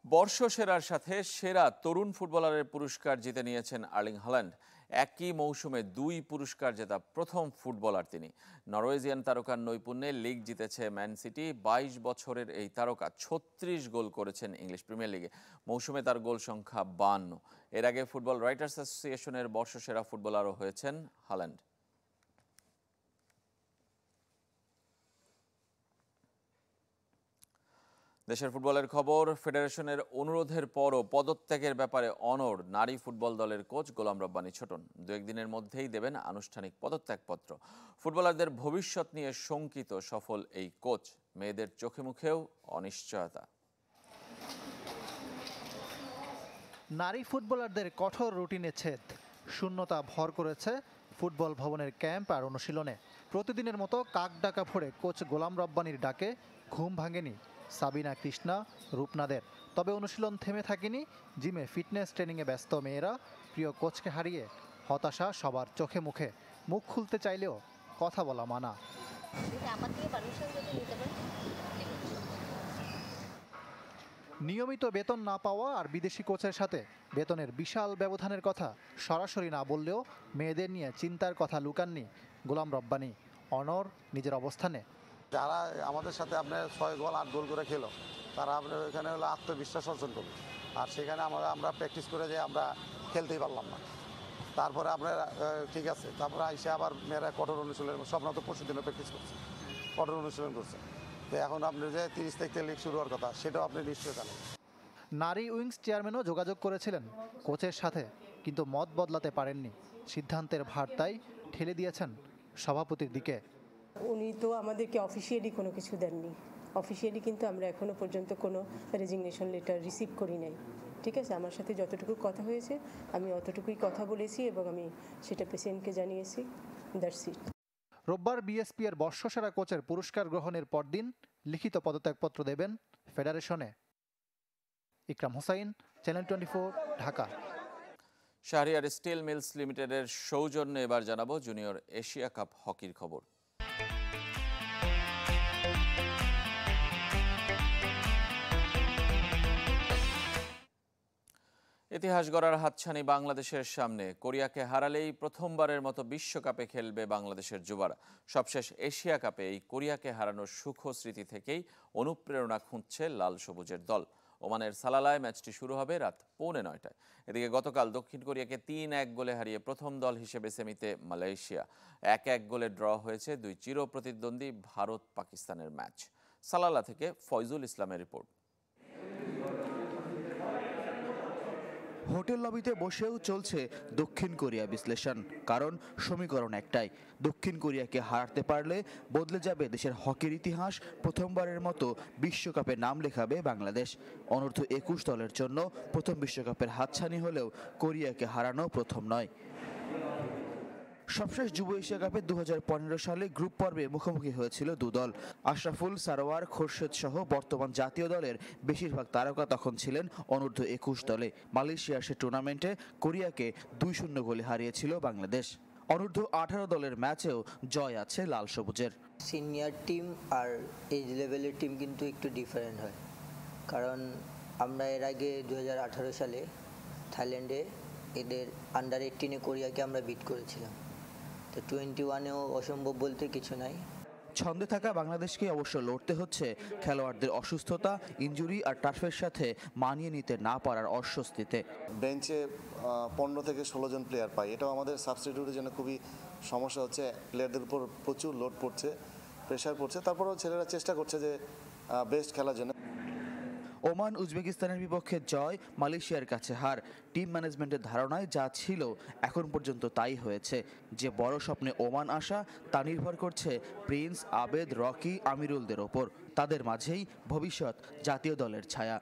বর্ষসেরার সাথে সেরা তরুণ ফুটবলারের পুরস্কার জিতে নিয়েছেন আর্লিং হল্যান্ড। একই মৌসুমে 2 পুরস্কার জেতা প্রথম ফুটবলার তিনি। নরওয়েজিয়ান তারকার নৈপুণ্যে লিগ জিতেছে ম্যান সিটি। 22 বছরের এই তারকা 36 গোল করেছেন ইংলিশ প্রিমিয়ার লিগে। মৌসুমে তার গোল সংখ্যা 52। এর আগে ফুটবল রাইটার্স অ্যাসোসিয়েশনের বর্ষসেরা ফুটবলারও হয়েছেন হল্যান্ড। দেশের ফুটবলের খবর। ফেডারেশনের অনুরোধের পরও পদত্যাগের ব্যাপারে অনড় নারী ফুটবল দলের কোচ গোলাম রব্বানী ছোটন। 2-1 দিনের মধ্যেই দেবেন আনুষ্ঠানিক পদত্যাগপত্র। ফুটবলারদের ভবিষ্যৎ নিয়ে শঙ্কিত সফল এই কোচ। মেয়েদের চোখে মুখেও অনিশ্চয়তা। নারী ফুটবলারদের কঠোর রুটিনে ছেদ, শূন্যতা ভর করেছে ফুটবল ভবনের ক্যাম্প আর অনুশীলনে। প্রতিদিনের মতো কাক ডাকা ভরে কোচ গোলাম রব্বানীর ডাকে ঘুম ভাঙেনি সাবিনা, কৃষ্ণা, রূপনাদের। তবে অনুশীলন থেমে থাকেনি। জিমে ফিটনেস ট্রেনিংয়ে ব্যস্ত মেয়েরা প্রিয় কোচকে হারিয়ে হতাশা সবার চোখে মুখে। মুখ খুলতে চাইলেও কথা বলা মানা। নিয়মিত বেতন না পাওয়া আর বিদেশি কোচের সাথে বেতনের বিশাল ব্যবধানের কথা সরাসরি না বললেও মেয়েদের নিয়ে চিন্তার কথা লুকাননি গোলাম রব্বানী। অনড় নিজের অবস্থানে। যারা আমাদের সাথে আপনার 6 গোল 8 গোল করে খেলো, তারা আপনার ওইখানে হলো আত্মবিশ্বাস অর্জন করলো। আর সেখানে আমরা প্র্যাকটিস করে যে আমরা খেলতেই পারলাম না। তারপরে আপনার ঠিক আছে, তারপরে আইসে আবার মেয়েরা কঠোর অনুশীলন, স্বপ্ন তো পরশু দিনও প্র্যাকটিস করছে, কঠোর অনুশীলন করছে। তো এখন আপনি যে 30 তারিখ থেকে লিগ শুরু হওয়ার কথা, সেটাও আপনি নিশ্চয়ই জানেন। নারী উইংস চেয়ারম্যানও যোগাযোগ করেছিলেন কোচের সাথে, কিন্তু মত বদলাতে পারেননি। সিদ্ধান্তের ভার তাই ঠেলে দিয়েছেন সভাপতির দিকে। উনি তো আমাদেরকে অফিসিয়ালি কোনো কিছু দেননি। অফিসিয়ালি কিন্তু আমরা এখনো পর্যন্ত কোনো রেজিগনেশন লেটার রিসিভ করি নাই। ঠিক আছে, আমার সাথে যতটুকু কথা হয়েছে আমি অতটুকুই কথা বলেছি এবং আমি সেটা প্রেসিডেন্টকে জানিয়েছি। That's it. রোববার বিএসপি এর বর্ষসেরা কোচের পুরস্কার গ্রহণের পরদিন লিখিত পদত্যাগপত্র দেবেন ফেডারেশনে। Ikram Hossain, channel 24, Dhaka. Shahriar steel mills লিমিটেডের সৌজন্যে এবার জানাবো জুনিয়র এশিয়া কাপ হকির খবর। ইতিহাস গড়ার হাতছানি বাংলাদেশের সামনে। কোরিয়াকে হারালেই প্রথমবারের মতো বিশ্বকাপে খেলবে বাংলাদেশের যুবারা। সবশেষ এশিয়া কাপে এই কোরিয়াকে হারানোর সুখ স্মৃতি থেকেই অনুপ্রেরণা খুঁজছে লাল সবুজের দল। ওমানের সালালায় ম্যাচটি শুরু হবে রাত 8:45টায়। এদিকে গতকাল দক্ষিণ কোরিয়াকে 3-1 গোলে হারিয়ে প্রথম দল হিসেবে সেমিতে মালয়েশিয়া। 1-1 গোলে ড্র হয়েছে 2 চিরপ্রতিদ্বন্দ্বী ভারত পাকিস্তানের ম্যাচ। সালালা থেকে ফয়জুল ইসলামের রিপোর্ট। হোটেল লবিতে বসেও চলছে দক্ষিণ কোরিয়া বিশ্লেষণ। কারণ সমীকরণ একটাই, দক্ষিণ কোরিয়াকে হারাতে পারলে বদলে যাবে দেশের হকির ইতিহাস। প্রথমবারের মতো বিশ্বকাপে নাম লেখাবে বাংলাদেশ। অনূর্ধ্ব 21 দলের জন্য প্রথম বিশ্বকাপের হাতছানি হলেও কোরিয়াকে হারানো প্রথম নয়। সবশেষ যুব এশিয়া কাপে 2015 সালে গ্রুপ পর্বে মুখোমুখি হয়েছিল দুদল। আশরাফুল, সারোয়ার, খোরশেদ সহ বর্তমান জাতীয় দলের বেশিরভাগ তারকা তখন ছিলেন অনূর্ধ্ব 21 দলে। মালয়েশিয়ার সে টুর্নামেন্টে কোরিয়াকে 2-0 গোলে হারিয়েছিল বাংলাদেশ। অনূর্ধ্ব 18 দলের ম্যাচেও জয় আছে লাল সবুজের। সিনিয়র টিম আর এজ লেভেলের টিম কিন্তু একটু ডিফারেন্ট হয়, কারণ আমরা এর আগে 2018 সালে থাইল্যান্ডে এদের আন্ডার 18-এ কোরিয়াকে আমরা বিট করেছিলাম। তো 21-এও অসম্ভব বলতে কিছু নাই। ছন্দে থাকা বাংলাদেশকে অবশ্য লড়তে হচ্ছে খেলোয়াড়দের অসুস্থতা, ইনজুরি আর টার্ফের সাথে মানিয়ে নিতে না পারার অস্বস্তিতে। বেঞ্চে 15 থেকে 16 জন প্লেয়ার পাই, এটাও আমাদের সাবস্টিটিউটের জন্য খুবই সমস্যা হচ্ছে। প্লেয়ারদের উপর প্রচুর লোড পড়ছে, প্রেশার পড়ছে। তারপরেও ছেলেরা চেষ্টা করছে যে বেস্ট খেলার জন্য। ওমান উজবেকিস্তানের বিপক্ষে জয়, মালয়েশিয়ার কাছে হার। টিম ম্যানেজমেন্টের ধারণায় যা ছিল এখন পর্যন্ত তাই হয়েছে। যে বড় স্বপ্নে ওমান আসা তা নির্ভর করছে প্রিন্স, আবেদ, রকি, আমিরুলদের ওপর। তাদের মাঝেই ভবিষ্যৎ জাতীয় দলের ছায়া।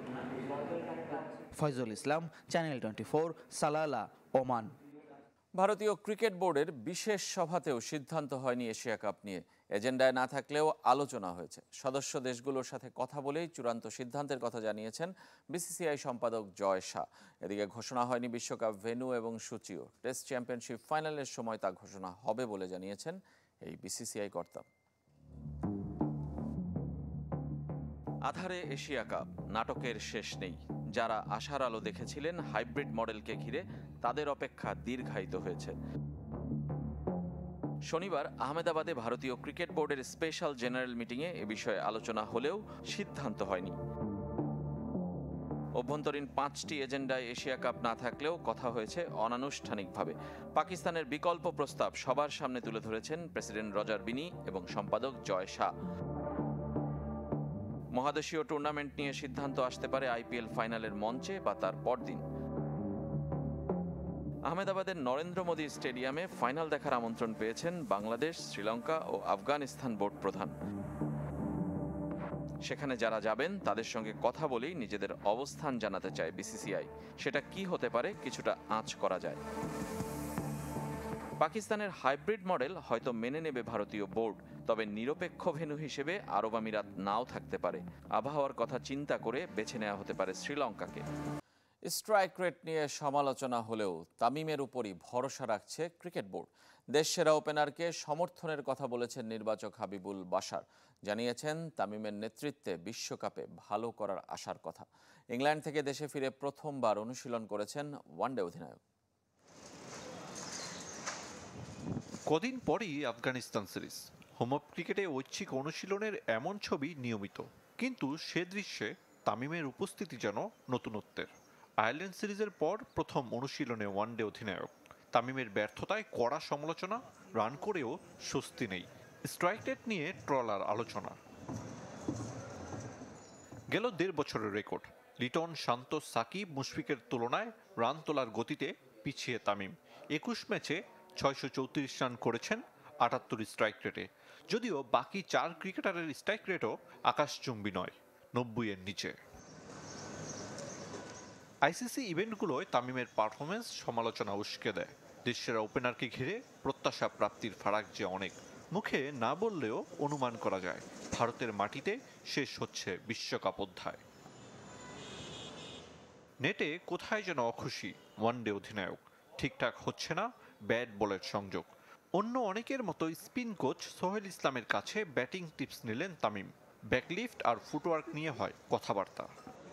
Foyzul Islam, channel 24, Salalah, Oman. ভারতীয় ক্রিকেট বোর্ডের বিশেষ সভাতেও সিদ্ধান্ত হয়নি এশিয়া কাপ নিয়ে। এজেন্ডায় না থাকলেও আলোচনা হয়েছে। সদস্য দেশগুলোর সাথে কথা বলেই চূড়ান্ত সিদ্ধান্তের কথা জানিয়েছেন বিসিসিআই সম্পাদক জয় শাহ। এদিকে ঘোষণা হয়নি বিশ্বকাপ ভেন্যু এবং সূচিও। টেস্ট চ্যাম্পিয়নশিপ ফাইনালের সময় তা ঘোষণা হবে বলে জানিয়েছেন এই বিসিসিআই কর্তা। আধারে এশিয়া কাপ, নাটকের শেষ নেই। যারা আশার আলো দেখেছিলেন হাইব্রিড মডেলকে ঘিরে, তাদের অপেক্ষা দীর্ঘায়িত হয়েছে। শনিবার আহমেদাবাদে ভারতীয় ক্রিকেট বোর্ডের স্পেশাল জেনারেল মিটিংয়ে এ বিষয়ে আলোচনা হলেও সিদ্ধান্ত হয়নি। অভ্যন্তরীণ 5টি এজেন্ডায় এশিয়া কাপ না থাকলেও কথা হয়েছে অনানুষ্ঠানিকভাবে। পাকিস্তানের বিকল্প প্রস্তাব সবার সামনে তুলে ধরেছেন প্রেসিডেন্ট রজার বিনি এবং সম্পাদক জয় শাহ। মহাদেশীয় টুর্নামেন্ট নিয়ে সিদ্ধান্ত আসতে পারে আইপিএল ফাইনালের মঞ্চে বা তার পরদিন। আহমেদাবাদের নরেন্দ্র মোদী স্টেডিয়ামে ফাইনাল দেখার আমন্ত্রণ পেয়েছেন বাংলাদেশ, শ্রীলঙ্কা ও আফগানিস্তান বোর্ড প্রধান। সেখানে যারা যাবেন তাদের সঙ্গে কথা বলেই নিজেদের অবস্থান জানাতে চায় বিসিসিআই। সেটা কি হতে পারে কিছুটা আঁচ করা যায়। পাকিস্তানের হাইব্রিড মডেল হয়তো মেনে নেবে ভারতীয় বোর্ড, তবে নিরপেক্ষ ভেন্যু হিসেবে আরব আমিরাত নাও থাকতে পারে। আবহাওয়ার কথা চিন্তা করে বেছে নেওয়া হতে পারে শ্রীলঙ্কাকে। স্ট্রাইক রেট নিয়ে সমালোচনা হলেও তামিমের উপরই ভরসা রাখছে ক্রিকেট বোর্ড। দেশসেরা ওপেনারকে সমর্থনের কথা বলেছেন নির্বাচক হাবিবুল বাশার। জানিয়েছেন তামিমের নেতৃত্বে বিশ্বকাপে ভালো করার আশার কথা। ইংল্যান্ড থেকে দেশে ফিরে প্রথমবার অনুশীলন করেছেন ওয়ানডে অধিনায়ক। কদিন পরই আফগানিস্তান সিরিজ। হোম অফ ক্রিকেটে ঐচ্ছিক অনুশীলনের এমন ছবি নিয়মিত, কিন্তু সে দৃশ্যে তামিমের উপস্থিতি যেন নতুনত্বের। আয়ারল্যান্ড সিরিজের পর প্রথম অনুশীলনে ওয়ানডে অধিনায়ক। তামিমের ব্যর্থতায় কড়া সমালোচনা, রান করেও স্বস্তি নেই। স্ট্রাইক রেট নিয়ে ট্রলার আলোচনা। গেল 1.5 বছরের রেকর্ড। লিটন, শান্ত, সাকিব, মুশফিকের তুলনায় রান তোলার গতিতে পিছিয়ে তামিম। 21 ম্যাচে 634 রান করেছেন 78 স্ট্রাইক রেটে। যদিও বাকি 4 ক্রিকেটারের স্ট্রাইক রেটও আকাশচুম্বী নয়, 90 এর নিচে। আইসিসি ইভেন্টগুলোয় তামিমের পারফরমেন্স সমালোচনা উস্কে দেয়। দেশের ওপেনারকে ঘিরে প্রত্যাশা প্রাপ্তির ফারাক যে অনেক। মুখে না বললেও অনুমান করা যায় ভারতের মাটিতে শেষ হচ্ছে বিশ্বকাপ অধ্যায়। নেটে কোথায় যেন অখুশি ওয়ানডে অধিনায়ক। ঠিকঠাক হচ্ছে না ব্যাট বলের সংযোগ। অন্য অনেকের মতো স্পিন কোচ সোহেল ইসলামের কাছে ব্যাটিং টিপস নিলেন তামিম। ব্যাকলিফট আর ফুটওয়ার্ক নিয়ে হয় কথাবার্তা।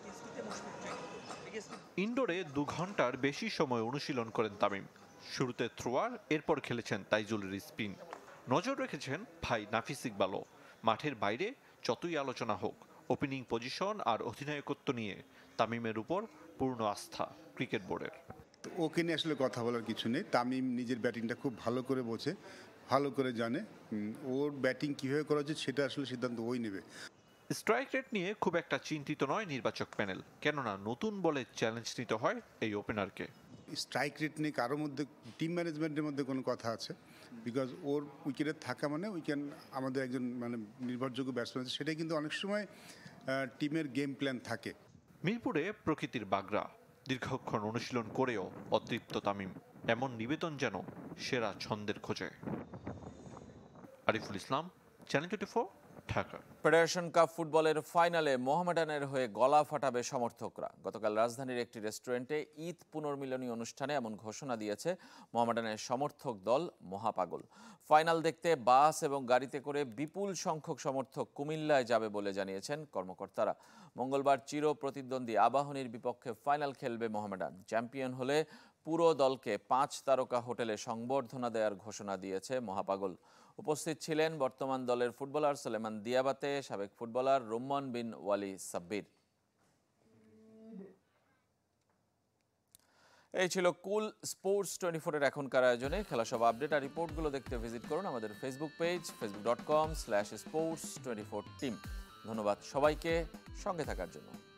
ইনডোরে 2 ঘন্টার বেশি সময় অনুশীলন করেন তামিম। শুরুতে থ্রোয়ার, এরপর খেলেছেন তাইজুলের স্পিন। নজর রেখেছেন ভাই নাফিস ইকবালও। মাঠের বাইরে যতই আলোচনা হোক, ওপেনিং পজিশন আর অধিনায়কত্ব নিয়ে তামিমের উপর পূর্ণ আস্থা ক্রিকেট বোর্ডের। ওকে নিয়ে আসলে কথা বলার কিছু নেই। তামিম নিজের ব্যাটিংটা খুব ভালো করে বোঝে, ভালো করে জানে। ওর ব্যাটিং কীভাবে করা উচিত সেটা আসলে সিদ্ধান্ত ওই নেবে। স্ট্রাইক রেট নিয়ে খুব একটা চিন্তিত নয় নির্বাচক প্যানেল, কেননা নতুন বলে চ্যালেঞ্জ নিতে হয় এই ওপেনারকে। স্ট্রাইক রেট নিয়ে কারোর মধ্যে, টিম ম্যানেজমেন্টের মধ্যে কোনো কথা আছে, বিকজ ওর উইকেটে থাকা মানে আমাদের একজন নির্ভরযোগ্য ব্যাটসম্যান, সেটাই কিন্তু অনেক সময় টিমের গেম প্ল্যান থাকে। মিরপুরে প্রকৃতির বাগড়া, দীর্ঘক্ষণ অনুশীলন করেও অতৃপ্ত তামিম। এমন নিবেদন যেন সেরা ছন্দের খোঁজে। Ariful Islam, channel 24, Dhaka. Federation cup ফুটবলের ফাইনালে মোহামেডানের হয়ে গলা ফাটাবে সমর্থকরা। গতকাল রাজধানীর একটি রেস্টুরেন্টে ঈদ পুনর্মিলনী অনুষ্ঠানে এমন ঘোষণা দিয়েছে মোহামেডানের সমর্থক দল মহাপাগল। ফাইনাল দেখতে বাস এবং গাড়িতে করে বিপুল সংখ্যক সমর্থক কুমিল্লায় যাবে বলে জানিয়েছেন কর্মকর্তারা। মঙ্গলবার চির প্রতিদ্বন্দ্বী আবাহনীর বিপক্ষে ফাইনাল খেলবে মোহামেডান। চ্যাম্পিয়ন হলে পুরো দলকে 5 তারকা হোটেলে সংবর্ধনা দেওয়ার ঘোষণা দিয়েছে মহাপাগল। উপস্থিত ছিলেন বর্তমান দলের ফুটবলার সুলেমান দিয়াবাতে, সাবেক ফুটবলার রুম্মান বিন ওয়ালি সাব্বির। এই ছিল কুল স্পোর্টস 24-এর এখনকার আয়োজনে। খেলা সব আপডেট আর রিপোর্টগুলো দেখতে ভিজিট করুন আমাদের ফেসবুক পেজ facebook.com/sports24team। ধন্যবাদ সবাইকে সঙ্গে থাকার জন্য।